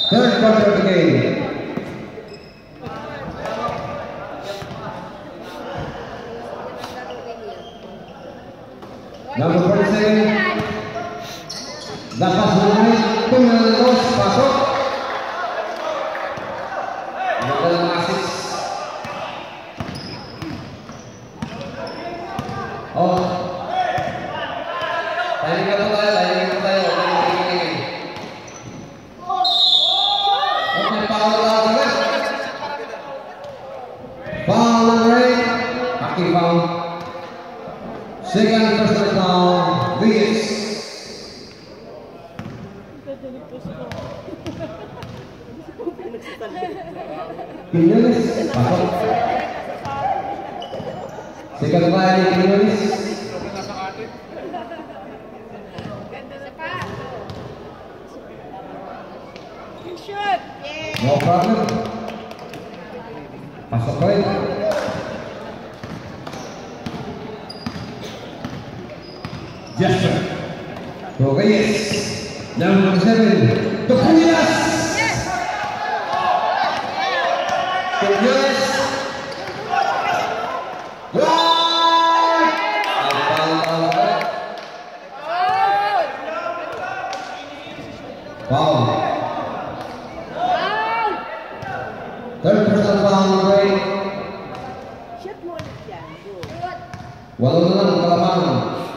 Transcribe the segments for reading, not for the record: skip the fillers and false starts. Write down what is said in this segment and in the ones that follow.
Third quarter of the game. Number 47. Lapas mengenai pengelos pasok. Dalam asis. Oh. Tadi kata saya. Oke, foul rate. Kaki foul. Second personal foul. Luis. Quinones, pasok. Second line, Quinones. No problem. Pasok rin. Jasper. Reyes. Number 7. Tokunas. Quinones. Foul. Third personal foul rate. Walau dalam kelamaan.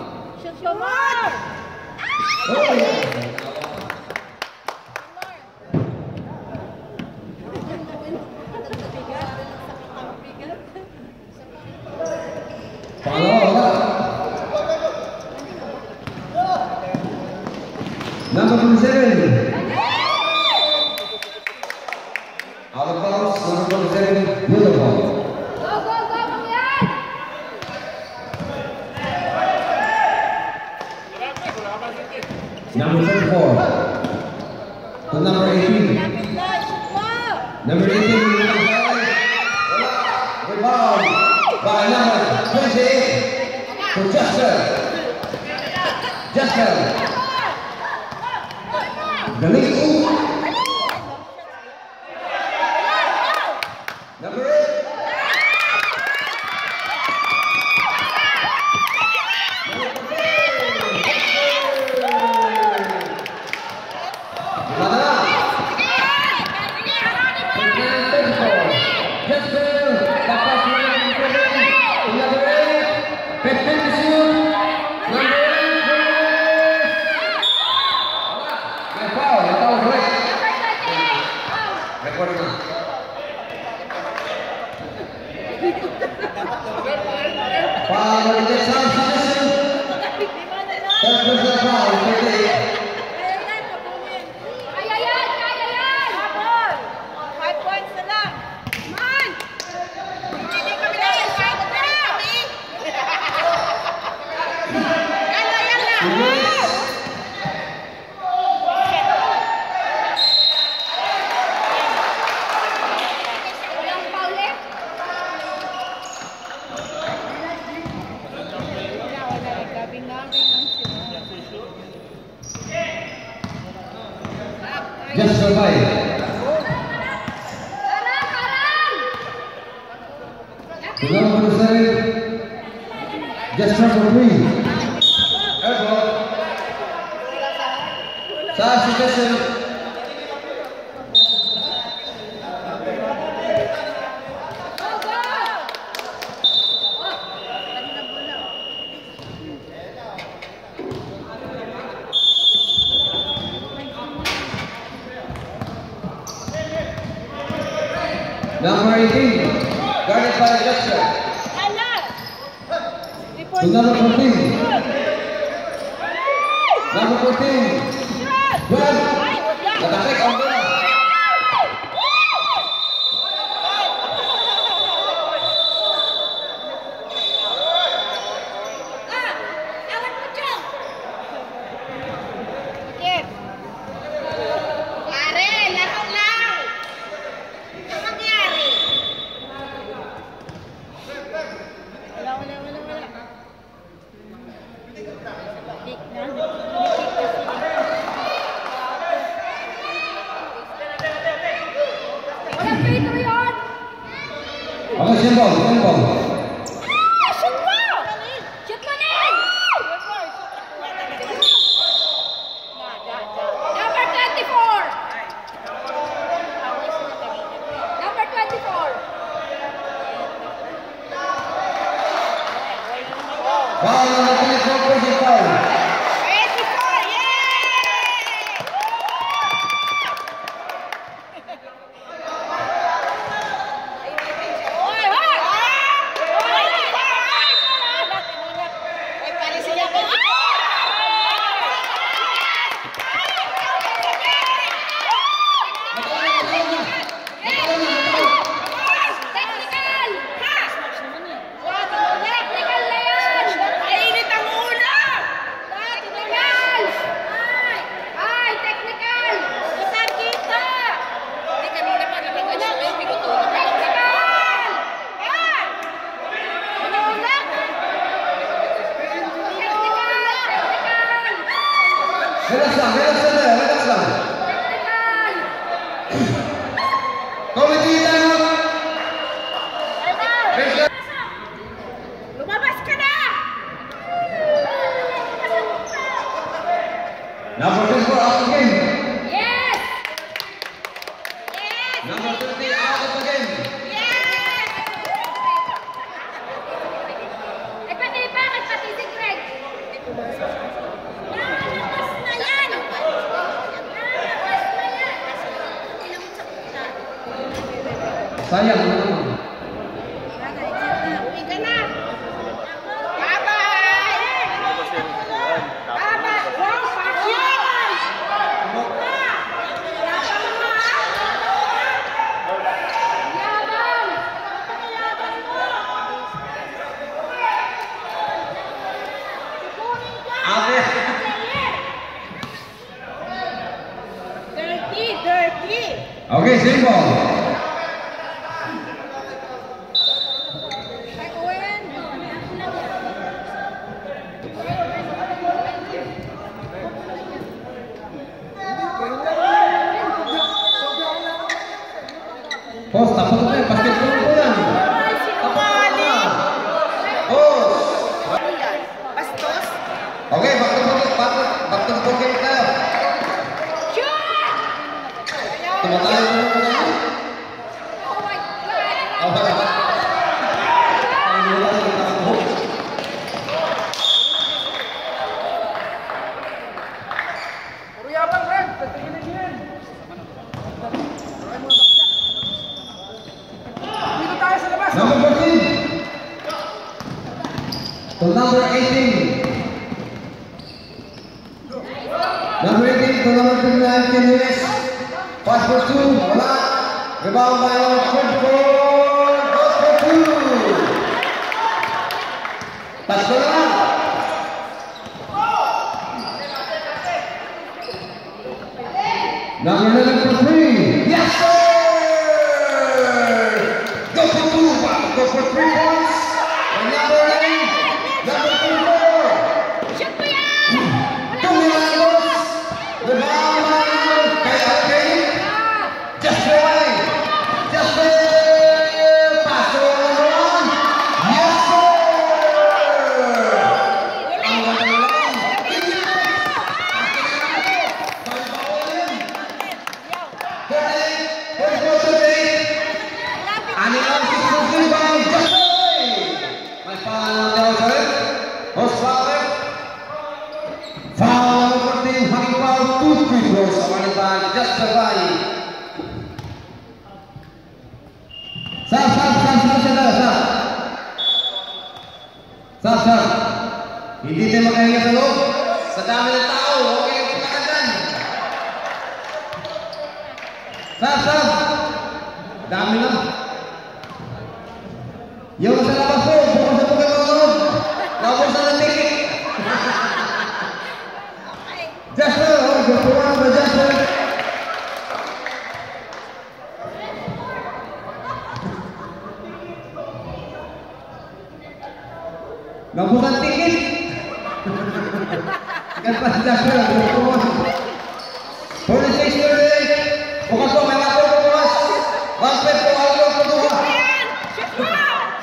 Number 27. Out of bounds, number 27, beautiful. Go, Mangyan! Number 34. To number 18. Number 18, rebound by number 28 to Jasper. The lead. Number 8. Just survive. To number 7, just number 3. Airball. Substitution. Number 18, guarded by Jasper. To number 14. Number 14. Well, nag-attack ang bola. ball, same ball. Shoot mo! Shoot mo na! Number 24. Number 24. Foul number 24, personal foul. 24, yay! Hoy, hoy! Technical! Technical na yan! Mainit ang ulo! Technical! Ay, technical! Kita, kita! Hindi kanina pa nalagay siya. Hindi ko tulog. Technical! Yan! Tulog! Technical! Technical! Relax lang. Technical! Committee time out. Lumabas ka na! Number 24 out of the game. Yes! Yes! Number 30 out of the game. Yes! Ay, pati bakit pati si Greg? Lalabas na yan! Lalabas na yan! Sayang naman. Uwi ka na! Bye-bye! Bye-bye! Wow, Pacquiao! Yabang mo, ha? Yabang! Pakiyabang mo! Sigurin ka! Ate. Dirty! Dirty! Okay, same ball. Ay, Owen! Post, tapos na tayo. Basketball po yan. Ay, sinungaling! Post. Bastos? Okay, back to game tayo. Shoot! Tumatayo mo na muna. Oh my God! Okay. Ay, wala na yung takbo. Puro yabang, Brad. Tatingin na yan. Dito tayo sa labas. Number 14. To number 18. Number 18 to number 29, Kinis. Pass for 2. Wala. Rebound by number 24. Goes for 2. Pass ko na lang. Number 11 for 3. Yes, sir! Go for 2. Go for 3 points. And number 9. Number 24. Shoot mo yan! Wala Two Milagros. Rebound by Kaya Kay. Just right. Just right. Pass to number 1. Yes, sir! Ang ganda lang. Tingin mo. Pag-bawalin. 38. 44-38. Ani lang si Susan by Just right. May foul na daw sa rin. Host foul. Foul number 14, hanging foul, 2 free throws sa Maniban, just survive. Sab. Hindi tayo makahinga sa loob. Sa dami ng tao, huwag kayong pagkakagan. Sab. Dami lang. Yung sa labas po, bukas na po kayo mga loob. Naubusan ng ticket. Jasper, berpulang ke Jasper. Gak bukan tiket. Kan pas Jasper berpulang. Polisi sendiri. Bukan kau memang kau bos. Waspet kau alur kedua.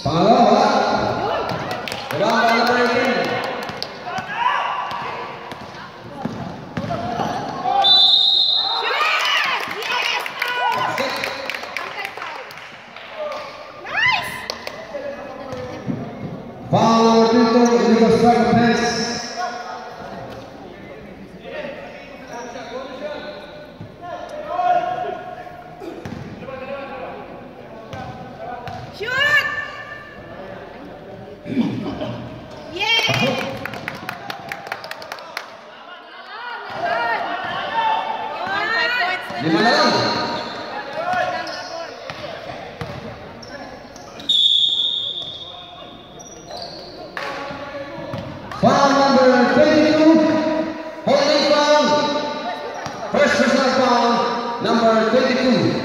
Pangalawa, wala. Wala ang bala pa rin. Foul number 2, illegal strike offense. Shoot! Yeah! Lima na lang. Foul number 22, holding foul. First personal foul, number 22.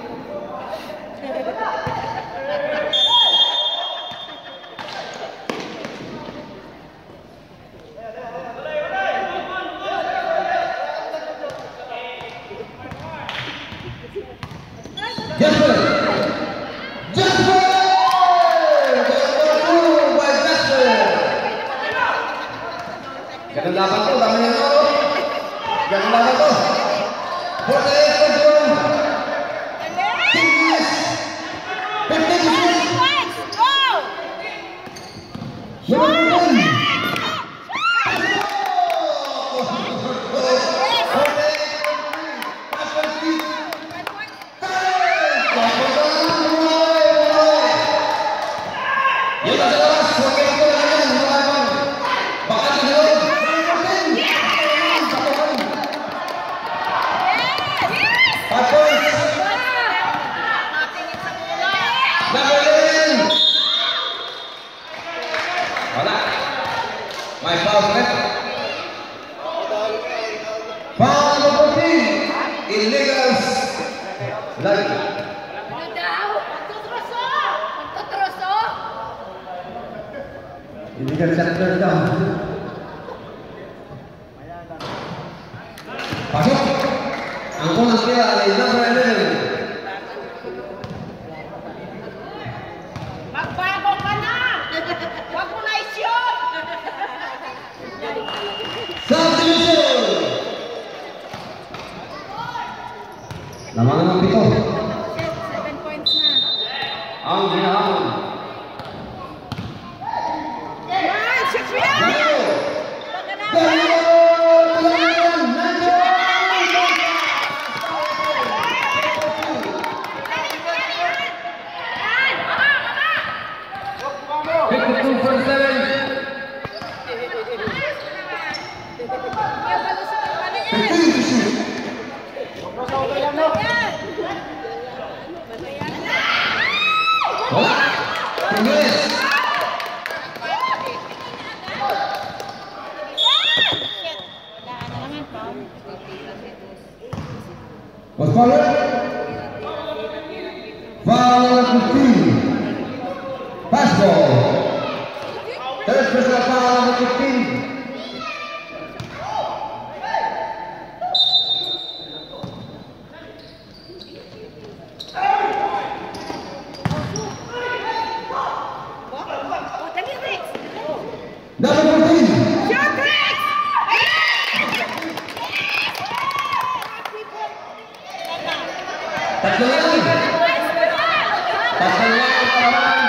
Jasper! Jasper! Number 2 by Jasper! Ganun laban to, dami niya to. Ganun laban to. 48-41. 15 Points! Go! My foul left. Foul number 3. Illegals. Lagi. Ano daw? Magtutroso! Magtutroso! Illegal center down. Pasok. Ang unang tira ay number 11. Magbago ka na! Huwag mo na i-shoot! Subdivision! Lamangan ng 7 points na. ang ginahamon. Yan! Shoot mo yan! Danilo! Pagkanapan! Danilo! Was followed? Foul number 15. Basketball. Third personal foul number 15. Number 14. Shoot, Rex! Tatlo lang. Tatlo lang ang paraman.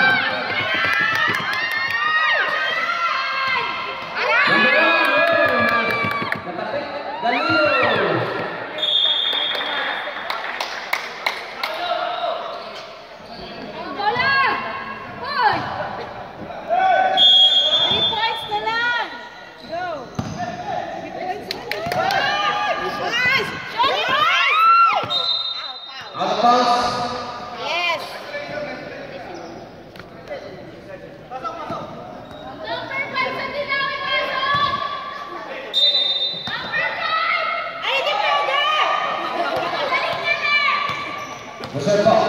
Number 1. Natapik. Danilo. Bola! Hoy! 3 points na lang! Go! 3 points na lang! Nice! Shoot it! Out of bounds. Yes! Ay, di pwede! Reserve ball.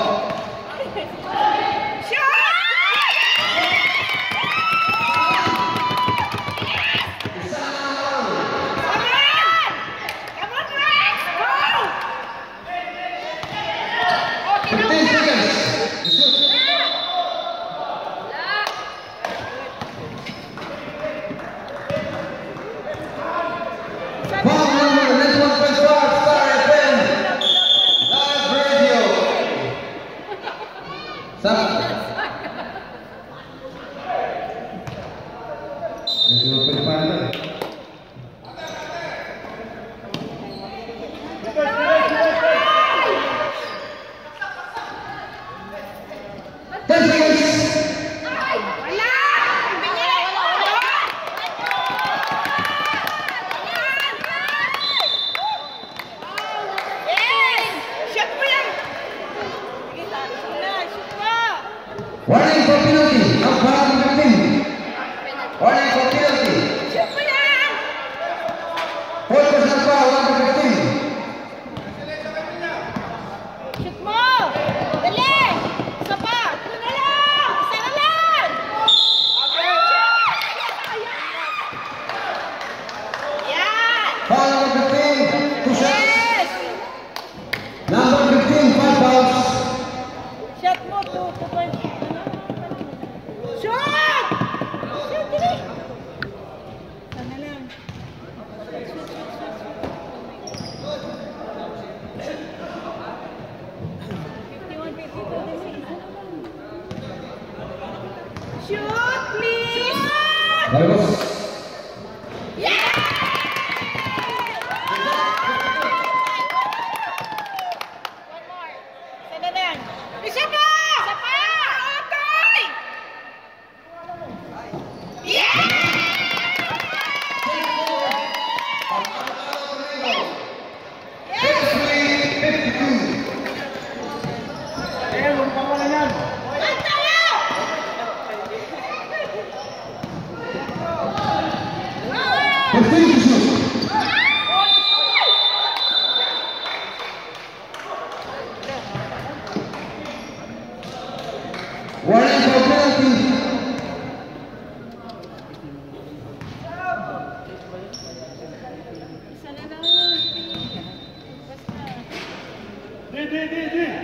Warning for penalty. Number 15. Warning for penalty. Fourth personal foul, number 15. Shoot mo! Dali! Isa pa! Ito na lang! Isa na lang! Yan! Foul number 15. 2 shots. Yes! Number 15, 5 fouls. Shot mo! 2 points. Shoot! Shoot! Dali! Isa na lang. Shoot, please! Bagus. Yeah! One more. Isa na lang. Isa pa! Isa pa! Okay! Yeah! Eh, huwag pa wala yan. Ang tayo! Warning for penalty. Isa na lang. Basta. Di.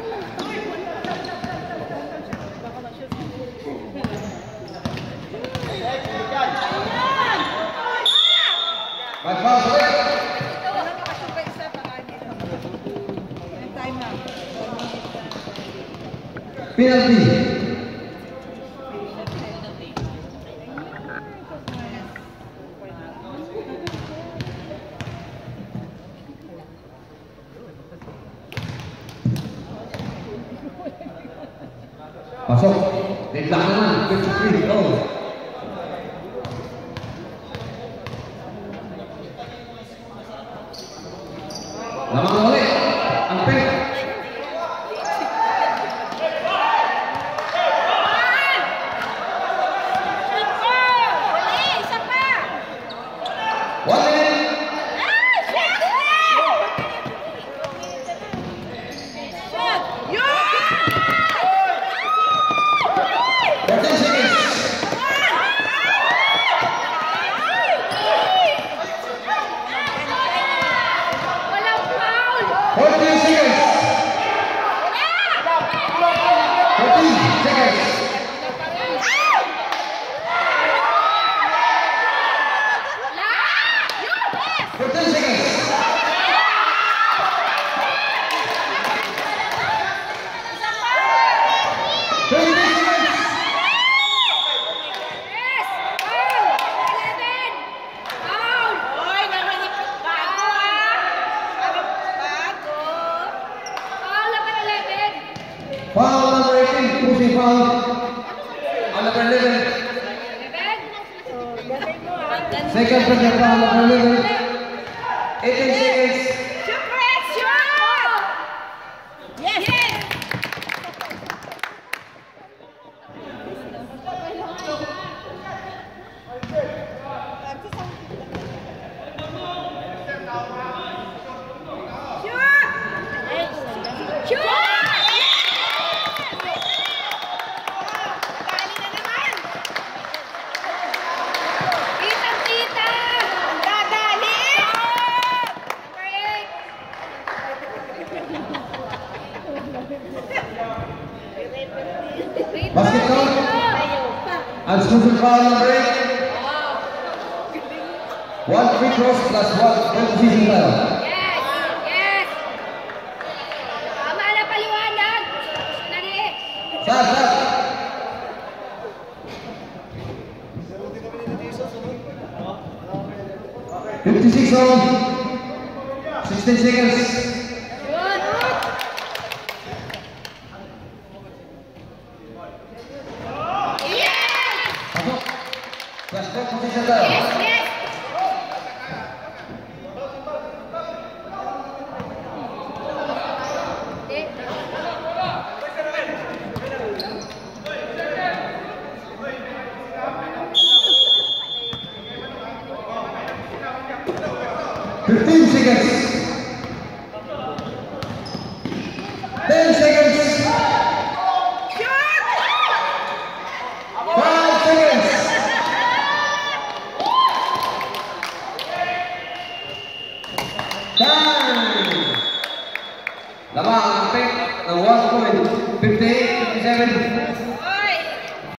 Five fouls left. Penalty. Pasok. Deadlock naman. 53. Go. Lamang na ulit. Ang pink. Shoot mo! Dali! Isa pa! 1 minute. Shoot! Yun! 14 seconds. Walang foul! 14 seconds. 14 seconds. Wala! Yes! 14 seconds. Isa pa! 20 seconds. Yes! Foul! 11! Foul! Hoy, namanipit bago bago! Foul naman 11! Foul number 18. Pushing foul. On number 11. 11? Second personal foul number 11. 18 seconds. Shoot, Chris! Shoot! Yes! Yes! Shoot! Shoot! Dali na naman! Kitang-kita! Ang dadali! Number 8. Basket count. Unspoken foul number 8. 1 free throws plus 1 season foul. Yes! Yes! Tama na paliwanag! Dali! Start. 56 on. 16 seconds. Let's go position there. Fifteen seconds.